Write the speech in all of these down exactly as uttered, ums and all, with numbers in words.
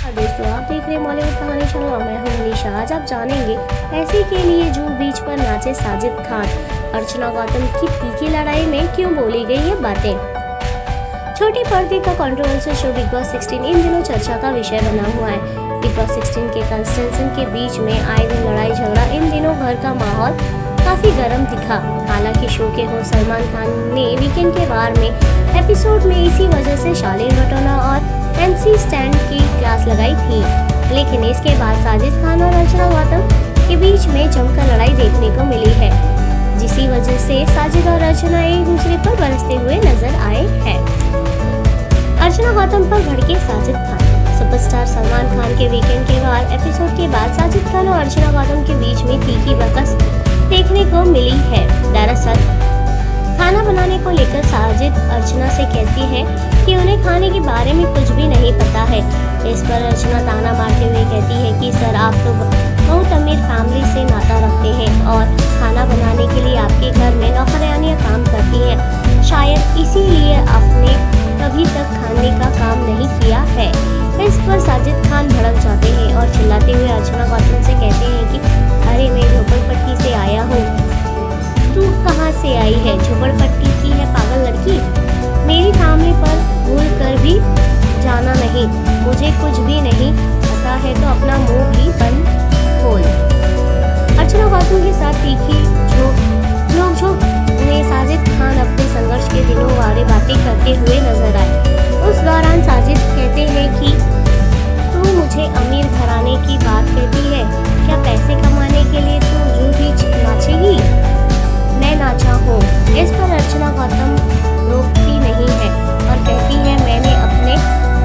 हाँ दोस्तों, आप देख रहे हैं बॉलीवुड कहानी चैनल और मैं हूं मनीषा। आज आप जानेंगे पैसे के लिए जूहू बीच पर नाचे साजिद खान, अर्चना गौतम की तीखी लड़ाई में क्यों बोली गई ये बातें। छोटी पर्दे का कंट्रोवर्शियल शो बिग बॉस सोलह इन दिनों चर्चा का विषय बना हुआ है। बिग बॉस सोलह के कंटेस्टेंट्स के बीच में आए दिन लड़ाई झगड़ा इन दिनों घर का माहौल काफी गर्म दिखा। हालांकि शो के होस्ट सलमान खान ने वीकेंड के वार में एपिसोड में इसी वजह से शालीन भटोना और एमसी स्टैंड की क्लास लगाई थी, लेकिन इसके बाद साजिद खान और अर्चना गौतम के बीच में जमकर लड़ाई देखने को मिली है, जिसी वजह से साजिद और अर्चना एक दूसरे पर बरसते हुए नजर आए हैं। अर्चना गौतम पर भड़के साजिद खान। सुपरस्टार सलमान खान के वीकेंड के वार एपिसोड के बाद साजिद खान और अर्चना गौतम के बीच में तीखी बहस देखने को मिली है। दरअसल खाना बनाने को लेकर साजिद अर्चना से कहती है कि उन्हें खाने के बारे में कुछ भी नहीं पता है। इस पर अर्चना ताना मारते हुए कहती है कि सर, आप तो बहुत अमीर फैमिली से नाता रखते हैं और खाना बनाने के लिए आपके घर में नौकरानियां काम करती हैं। शायद इसीलिए आपने कभी तक खाने का काम नहीं किया है। इस पर साजिद खान भड़क जाते हैं और चिल्लाते हुए अर्चना गौतम से कहते हैं कि अरे, मैं झोपड़पट्टी से आया हूँ, तू कहाँ से आई है? झोपड़पट्टी की है पागल लड़की। मेरी फैमिली पर भूल कर भी जाना नहीं। मुझे कुछ भी नहीं पता है तो अपना मुंह भी बंद खोल। अर्चना गौतम के साथ तीखी झोंक लोग झोंक में साजिद खान अपने संघर्ष के दिनों वाले बातें करते हुए नजर आए। उस दौरान साजिद कहते हैं कि तू मुझे अमीर घराने की बात कहती है, क्या पैसे कमाने के लिए तू जूहू बीच नाचेगी? मैं नाचा हूँ। इस पर अर्चना गौतम रोकती नहीं है और कहती है, मैंने अपने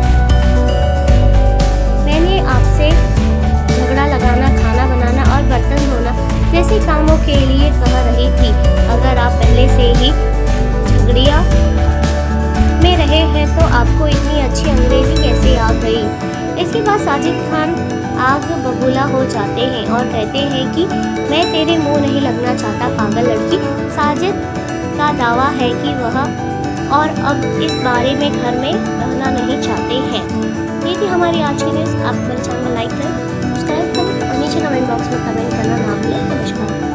मैंने आपसे झगड़ा लगाना, खाना बनाना और बर्तन धोना जैसे कामों के लिए कह रही थी। अगर आप पहले से ही झगड़िया में रहे हैं तो आपको इतनी अच्छी अंग्रेजी कैसे आ गई? इसके बाद साजिद खान आग बबूला हो जाते हैं और कहते हैं कि मैं तेरे मुंह नहीं लगना चाहता पागल लड़की। साजिद का दावा है कि वह और अब इस बारे में घर में रहना नहीं चाहते हैं। ये थी हमारी आज की न्यूज़। आप मेरे चैनल को लाइक करें, सब्सक्राइब करें और नीचे कमेंट बॉक्स में कमेंट करना ना भूलें। नमस्कार।